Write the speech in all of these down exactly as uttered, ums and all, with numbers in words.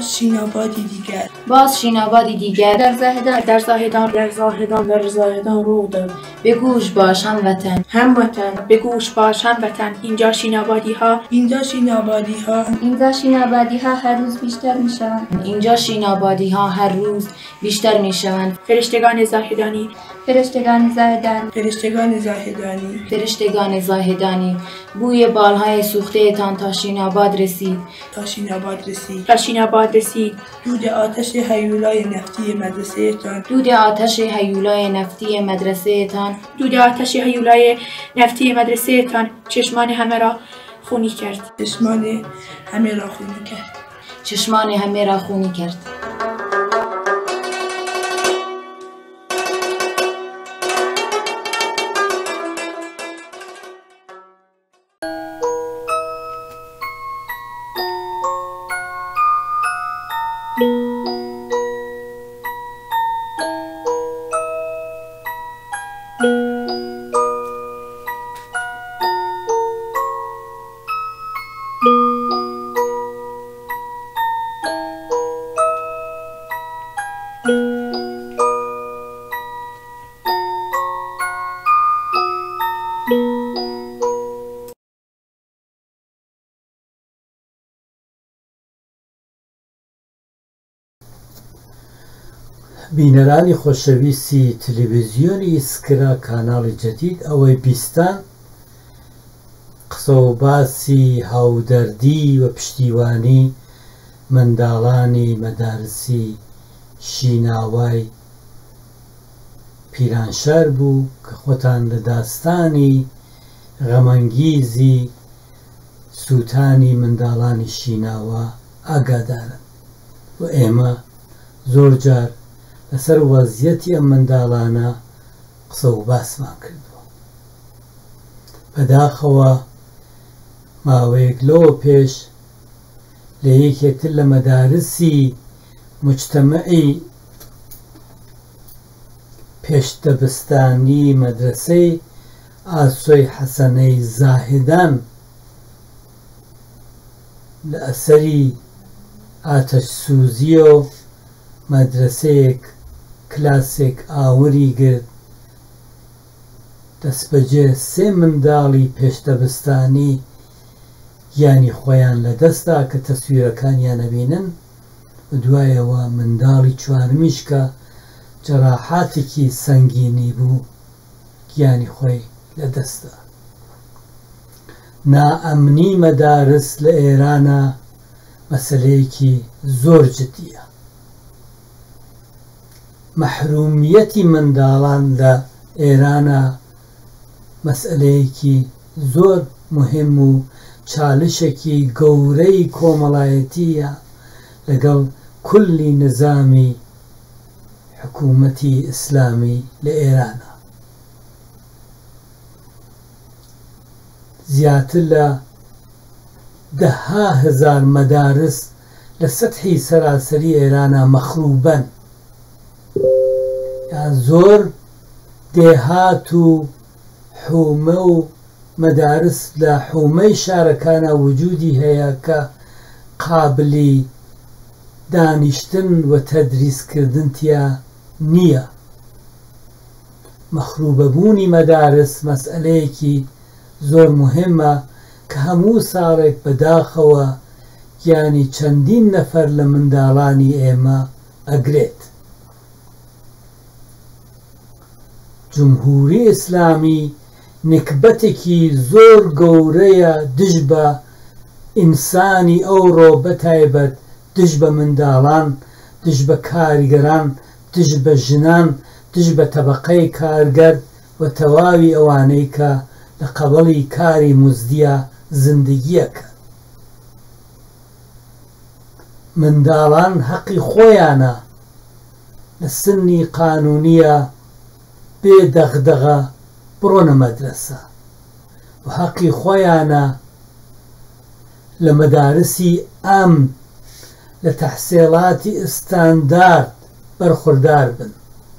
باز شینابادی دیگر باز شینابادی دیگر در زاهدان در زاهدان در زاهدان در زاهدان رو داد. به گوش باش هموطن هموطن به گوش باش هموطن، اینجا شینابادی ها اینجا شینابادی ها اینجا شینابادی ها هر روز بیشتر می شوند. اینجا شینابادی ها هر روز بیشتر می شوند. فرشتگان زاهدانی فرشتگان زاهدان فرشتگان زاهدانی فرشتگان زاهدانی بوی بالهای سوخته تان تا شیناباد رسید تا شیناباد رسید تا شیناباد رسید. دود آتش هیولای نفتی مدرسه تان دود آتش هیولای نفتی مدرسه تان دود آتش هیولای نفتی مدرسه تان چشمان همه را خونی کرد. چشمان همه را خونی کرد چشمان همه را خونی کرد. بینەرانی خۆشەویستی تەلەڤیزیۆنی ئیسکرا کاناڵی جەدید ئەوەی بیستان قسە و باسی هاودەردی و پشتیوانی منداڵانی مەدارسی شیناوای پیرانشار بوو کە خۆتان لە داستانی غەمەنگیزی سووتانی منداڵانی شیناوە ئاگادارن و ئێمە زۆر جار لەسەر وەزیەتی ئەم منداڵانە قسە و باسمان کردووە. بەداخەوە ماوەیەک لەوە پێش لە یەکێکتر لە مەدارسی موجتەمەعی پێشدەبستانی مەدرسەی ئاسۆی حەسەنەی زاهدان لە ئەسەری ئاتەشسووزی و مەدرسەیەک کلاسێک ئاوری گرت دەستبەجێ سێ منداڵی پێشدەبستانی گیانی خۆیان لەدەستا کە تەسویرەکانیان ئەبینن و دوایەوە منداڵی چوارمیش کە جەراحاتێکی سەنگینی بوو گیانی خۆی لەدەستا. نائەمنی مەدارس لە ئێرانە مەسەلەیەکی زۆر جددیە. مەحرومیەتی منداڵان لە ئێرانە مەسئلەیەکی زۆر مهم و چالشێکی گەورەی کۆمەڵایەتیە لەگەڵ کولی نظامی حکوومەتی ئیسلامی لە ئێرانە. زیاتر لە دەها هزار مەدارس لە سەتحی سەراسەری ئێرانە مەخروبەن، یا زۆر دێهات و حومە و مەدارس لە حومەی شارەکانە وجودی هەیە کە قابلی دانیشتن و تەدریسکردن تیا نییە. مەخروبەبوونی مەدارس مەسئلەیەکی زۆر مهمە کە هەموو ساڵێک بەداخەوە گیانی چەندین نەفەر لە منداڵانی ئێمە ئەگرێت. جمهوری ئیسلامی نکبەتێکی زۆر گەورەیە دژ بە ئینسانی ئەوڕۆ بەتایبەت دژ بە منداڵان، دژ بە کاریگەران، دژ بە ژنان، دژ بە تەبەقەی کارگەر و تەواوی ئەوانەی کە لە قەبەڵی کاری موزدیە زندگیەکە. منداڵان حەقی خۆیانە لە سنی قانونیە بێ دەغدەغە بڕۆنە مەدرسە و حەقی خۆیانە لە مەدارسی ئەمن لە تەحسیڵاتی ئستاندارد بەرخوردار بن.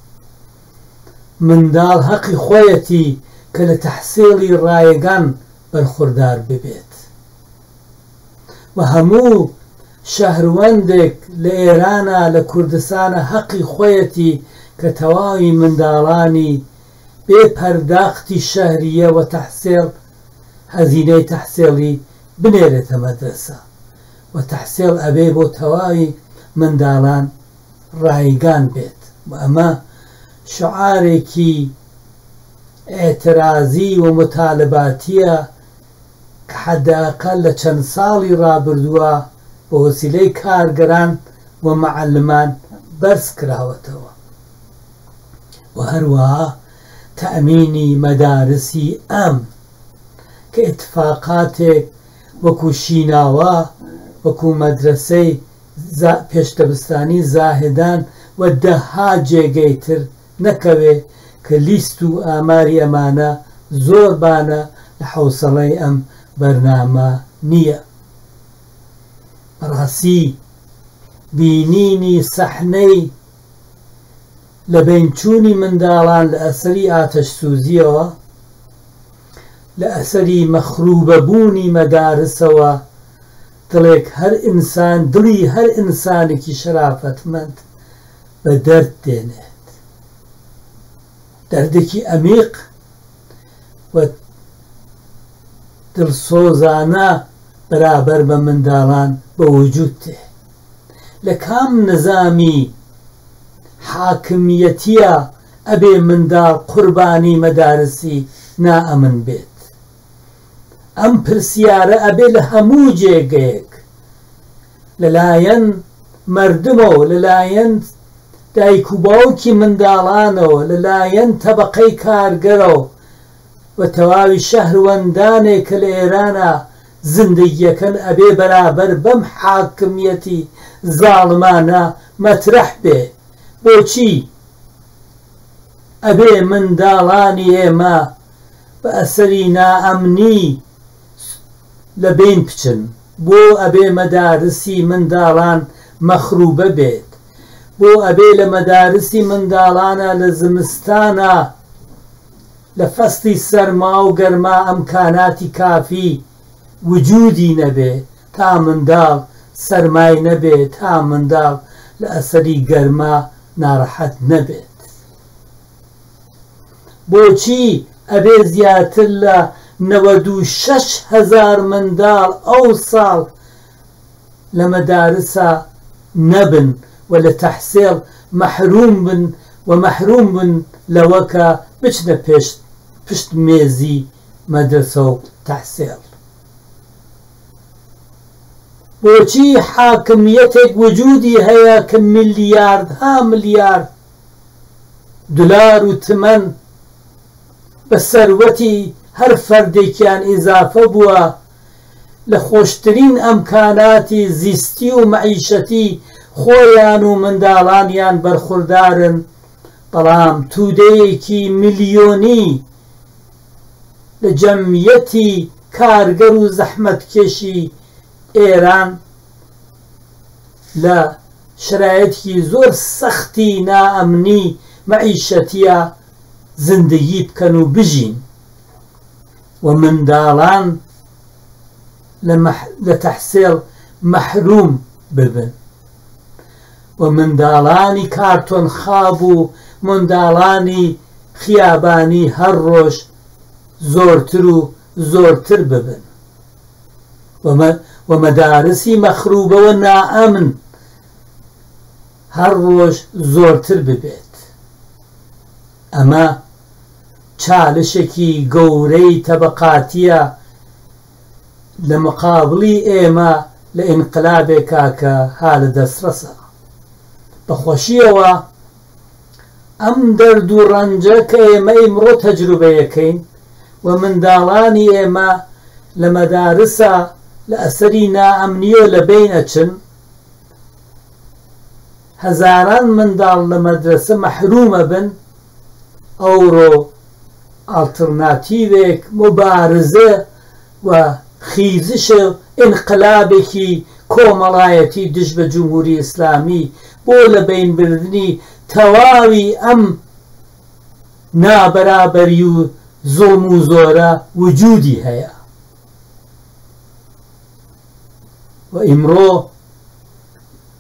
منداڵ حەقی خۆیەتی کە لە تەحسیڵی ڕایگان بەرخوردار ببێت و هەموو شەهروەندێک لە ئێرانە لە کوردستانە حەقی خۆیەتی کە تەواوی منداڵانی بێ پەرداختی شەهریە و تەحسیڵ هەزینەی تەحسیڵی بنێرێتە مەدرسە و تەحسیڵ ئەبێ بۆ تەواوی منداڵان ڕایگان بێت و ئەمە شعارێکی ئێترازی و متالباتیە کە حەداقەل لە چەند ساڵی ڕابردووە بە وەسیلەی کارگەران و مەعەلمان بەرز کراوەتەوە و هەروەها تەئمینی مەدارسی ئەم کە ئیتفاقاتێک وەکو شیناوە وەکو مەدرسەی پێشدەبستانی زاهدان و دەها جێگەی تر نەکەوێ کە لیست و ئاماری ئەمانە زۆر بانە لە حوسەڵەی ئەم بەرنامە نییە. بەڕاستی بینینی سەحنەی لە بینچوونی منداڵان لە ئەسەری ئاتەش سووزیەوە لە ئەسەری مەخروبەبوونی مەدارسەوە دڵێک هەر ئینسان دڵی هەر ئینسانێکی شەرافەتمەند بە دەرد دێنێت، دەردێکی ئەمیق و دڵسۆزانە بەرابەر بە منداڵان بە وجود تێ. لە کام نظامی حاکمیەتیە ئەبێ منداڵ قوربانی مەدارسی نائەمن بێت؟ ئەم پرسیارە ئەبێ لە هەموو جێگەیەک لەلایەن مردمەوە، لەلایەن دایک و باوکی منداڵانەوە، لەلایەن تەبەقەی کارگەرەوە و تەواوی شەهروەندانێک کە لە ئێرانە زندگیەکەن ئەبێ بەرابەر بەم حاکمیەتی زاڵمانە مەترەح بێ. بۆچی ئەبێ منداڵانی ئێمە بە ئەسەری نائەمنی لە بین بچن؟ بۆ ئەبێ مەدارسی منداڵان مەخروبە بێت؟ بۆ ئەبێ لە مەدارسی منداڵانە لە زمستانە لە فەسڵی سەرما و گەرما ئەمکاناتی کافی وجودی نەبێ تا منداڵ سەرمای نەبێت، تا منداڵ لە ئەسەری گەرما ناڕەحەت نەبێت؟ بۆچی ئەبێ زیاتر لە نەوەد و شەش هەزار منداڵ ئەو ساڵ لە مەدارسە نەبن و لە تەحسیڵ مەحروم بن و مەحروم بن لەوەکە بچنە پێش پشت مێزی مەدرسە و تەحسیڵ؟ بۆچی حاکمیەتێک وجودی هەیە کە میلیاردها میلیارد دولار و تمەن بە سەروەتی هەر فەردێکیان ئیزافە بووە لە خۆشترین ئەمکاناتی زیستی و مەعیشەتی خۆیان و منداڵانیان بەرخوردارن، بەڵام توودەیەکی میلیۆنی لە جەمیەتی کارگەر و زەحمەتکێشی ئێران لە شرایەتی زۆر سەختی نائەمنی مەعیشەتیە زندگی بکەن و بژین و منداڵان لە تەحسیڵ مەحروم ببن و منداڵانی کارتۆن خاب و منداڵانی خیابانی هەر ڕۆژ زۆرتر و زۆرتر ببن و مەدارسی مەخروبە و نائەمن هەر ڕۆژ زۆرتر ببێت. ئەمە چالشێکی گەورەی تەبەقاتیە لە مقابڵی ئێمە لە ئینقلابێکا کە ها لە دەستڕەسە. بەخۆشیەوە ئەم دەرد و ڕەنجە کە ئێمە ئیمڕۆ تەجروبەیەکەین و منداڵانی ئێمە لە مەدارسە لە ئەسەری نائەمنیە لە بین ئەچن، هەزاران منداڵ لە مەدرسە مەحرومە بن، ئەوڕۆ ئاڵترناتیڤێک مبارزە و خیزشە ئینقلابێکی کۆمەڵایەتی دژ بە جمهوری ئیسلامی بۆ لە بینبردنی تەواوی ئەم نابەرابەری و زوڵم و زۆرە وجودی هەیە. و ئیمڕۆ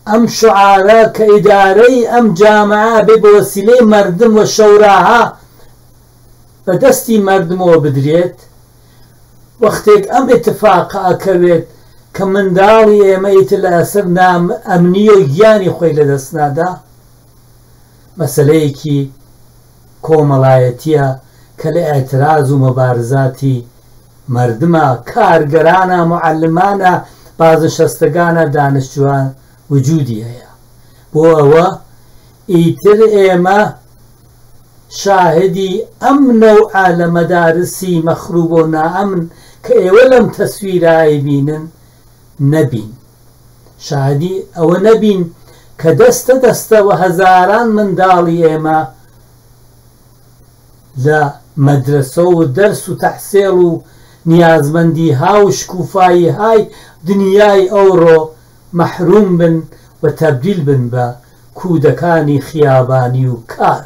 ئەم شعارە کە ئیدارەی ئەم جامعە بێ بە وەسیلەی مەردم و شەوراها بەدەستی مەردمەوە بدرێت، وەختێک ئەم ئیتفاقە ئەکەوێت کە منداڵی ئێمە ئیتر لە ئەسەر ئەمنیە و گیانی خۆی لەدەست نادا، مەسەلەیەکی کۆمەڵایەتیە کە لە ئێتراز و مەبارزاتی مردمە، کارگەرانە، معەلمانە، بازنشەستەگانە، دانیشتووان وجودی هەیە. بۆ ئەوە ئیتر ئێمە شاهدی ئەم نەوعە لە مەدارسی مەخروب و نائەمن کە ئێوە لەم تەسویرایی بینن نەبین، شاهدی ئەوە نەبین کە دەستە دەستەوە هەزاران منداڵی ئێمە لە مەدرسە و دەرس و تەحسیڵ و نیازمەندی ها و شکوفایی های دنیای ئەوڕۆ مەحروم بن و تەبدیل بن بە کودەکانی خیابانی و کار.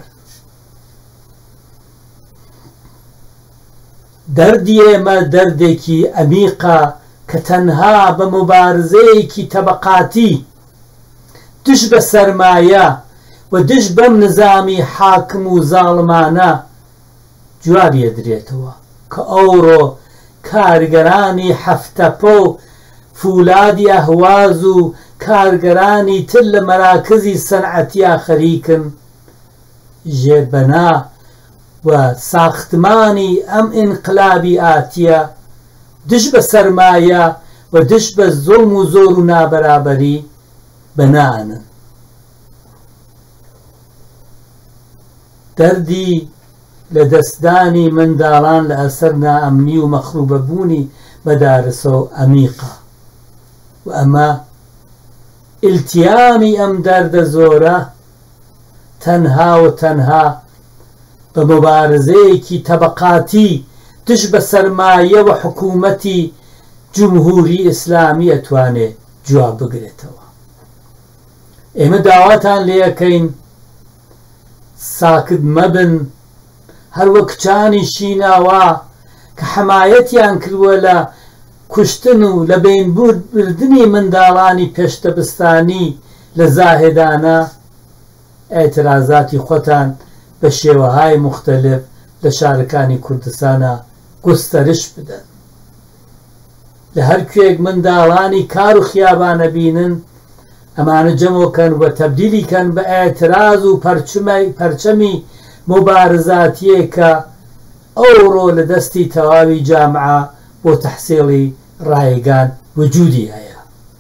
دەردی ئێمە دەردێکی ئەمیقە کە تەنها بە مبارزەیەکی تەبەقاتی دش بە سەرمایە و دش بەم نظامی حاکم و زاڵمانە جوابیە درێتەوە کە ئەوڕۆ کارگەرانی هەفتەپە و فولادی ئەهواز و کارگەرانی تر لە مەراکزی سەنعەتیا خەریکن ژێربەنا و ساختمانی ئەم ئینقلابی ئاتیە دش بە سەرمایە و دش بە زوڵم و زۆر و نابەرابەری بەنانن. دەردی لە دەستدانی منداڵان لە ئەسەر نائەمنی و مەخروبەبوونی مەدارسە و ئەمیقە و ئەمە ئیلتیامی ئەم دەردە زۆرە تەنها و تەنها بە مبارزەیەکی تەبەقاتی دش بە سەرمایە و حکوومەتی جمهوری ئیسلامی ئەتوانێت جواب بگرێتەوە. ئێمە داواتان لێ یەکەین ساکت مەبن، هەروە کچانی شیناوە کە حەمایەتیان کردووە لە کوشتن و لە بینبردنی منداڵانی پێشتەبستانی لە زاهێدانە ئێترازاتی خۆتان بە شێوەهای مختلف لە شارەکانی کوردستانە گوستەرش بدەن. لە هەر کوێک منداڵانی کار و خیابانە بینن ئەمانە جەمۆکەن و تەبدیلیکەن بە ئێتراز و پەرچەمی مبارزاتیە کە ئەوڕۆ لە دەستی تەواوی جامعە بۆ تەحسیڵی ڕایگان وجودی هەیە.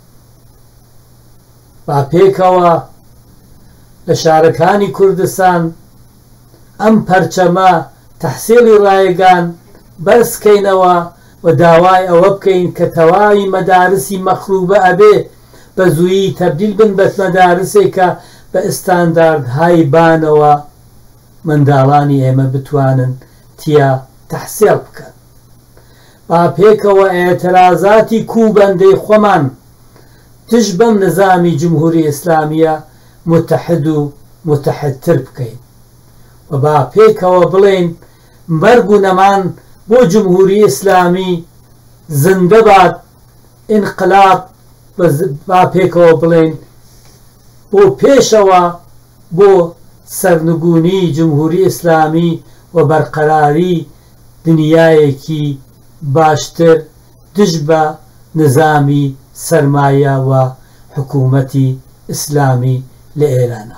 با پێکەوە لە شارەکانی کوردستان ئەم پەرچەمە تەحسیڵی ڕایگان بەرزکەینەوە و داوای ئەوە بکەین کە تەواوی مەدارسی مەخروبە ئەبێ بە زوویی تەبدیل بن بە مەدارسێکە بە ئستانداردهای بانەوە منداڵانی ئێمە بتوانن تیا تەحسیڵ بکەن. با پێکەوە ئێترازاتی کوبەندەی خۆمان تش بەم نظامی جمهوری ئیسلامیە متحد و متحدتر بکەین و با پێکەوە بڵێن مەرگ و نەمان بۆ جمهوری ئیسلامی زندە باد، ئینقلاب با پێکەوە بڵێن بۆ پێشەوە بۆ سەرنگونی جمهوری ئیسلامی و بەرقەراری دنیایەکی باشتر دش بە نظامی سەرمایە و حکوومەتی ئیسلامی لە ئێرانە.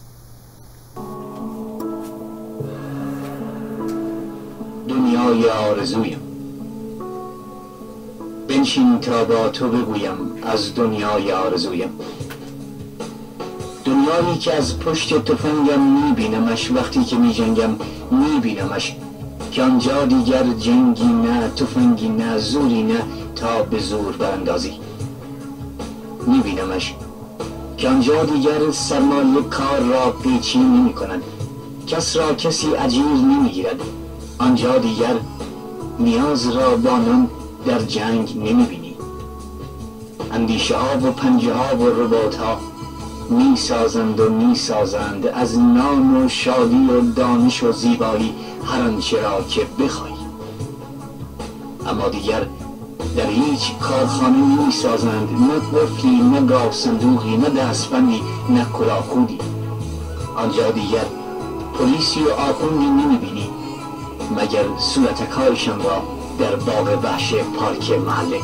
دنیای آرزویم، بنشین تا با تو بگویم از دنیای آرزویم. دنیایی که از پشت تفنگم میبینمش، وقتی که میجنگم میبینمش، که آنجا دیگر جنگی نه، تفنگی نه، زوری نه تا به زور براندازی. میبینمش که آنجا دیگر سرمایه کار را قیچی نمی کند، کس را کسی اجیر نمیگیرد. آنجا دیگر نیاز را با نان در جنگ نمیبینی. اندیشه ها و پنجه ها و رباط ها می سازند و می سازند از نام و شادی و دانش و زیبایی هر آنچه را که بخواهی. اما دیگر در هیچ کارخانه نمی سازند، نه قفلی، نه گاو صندوقی، نه دستبندی، نه کلاهخودی. آنجا دیگر پلیسی و آخوندی نمی بینی مگر صورتکایشان را در باغ وحش پارک محله.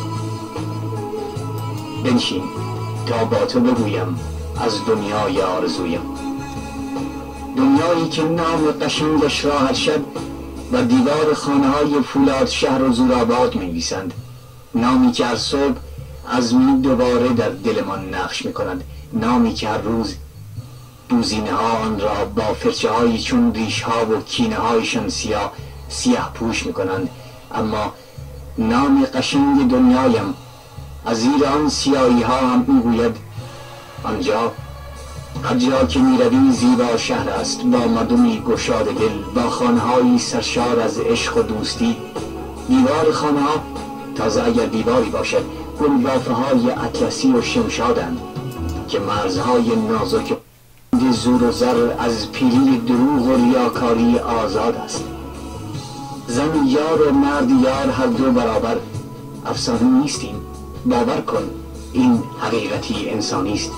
بنشین تا با تو بگویم از دنیای آرزویم، دنیایی که نام قشنگش را ارشد و دیوار خانه های فولاد شهر و زورآباد می نویسند، نامی که هر صبح عزمی دوباره در دلمان نقش می کند، نامی که هر روز دوزینه ها آن را با فرچه هایی چون ریش ها و کینه هایشان سیاه سیاه پوش می کنند. اما نام قشنگ دنیایم از زیر آن سیاهی ها هم می گوید آنجا هر جا که می روی زیبا شهر است، با مردمی گشاد دل، با خانه هایی سرشار از عشق و دوستی. دیوار خانه ها تازه اگر دیواری باشد گلبافه های اطلسی و شمشادند که مرزهای نازک زور و زر از پیلی دروغ و ریاکاری آزاد است. زن یار و مرد یار هر دو برابر افسانه نیستیم، باور کن این حقیقتی انسانی است.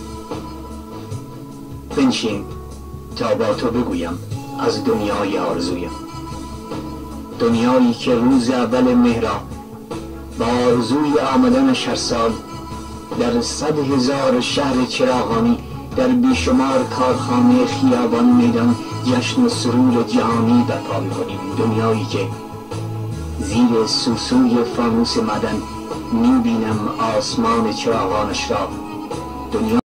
بنشین تا با تو بگویم از دنیای آرزویم، دنیایی که روز اول مهرا با آرزوی آمدنش هر سال در صد هزار شهر چراغانی، در بیشمار کارخانه، خیابان، میدان جشن و سرور جهانی برپا می‌کنیم. دنیایی که زیر سوسوی فانوس معدن می‌بینم آسمان چراغانش را، دنیا